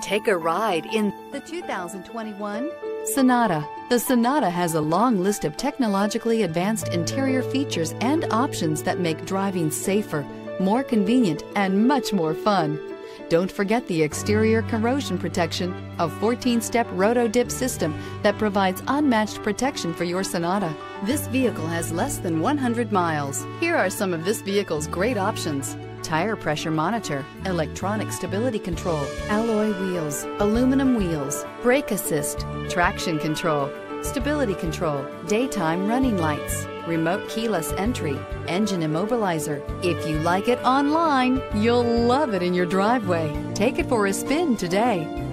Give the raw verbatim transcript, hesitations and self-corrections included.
Take a ride in the two thousand twenty-one Sonata. The Sonata has a long list of technologically advanced interior features and options that make driving safer, more convenient, and much more fun. Don't forget the exterior corrosion protection, a fourteen-step roto-dip system that provides unmatched protection for your Sonata. This vehicle has less than one hundred miles. Here are some of this vehicle's great options: tire pressure monitor, electronic stability control, alloy wheels, aluminum wheels, brake assist, traction control, stability control, daytime running lights, remote keyless entry, engine immobilizer. If you like it online, you'll love it in your driveway. Take it for a spin today.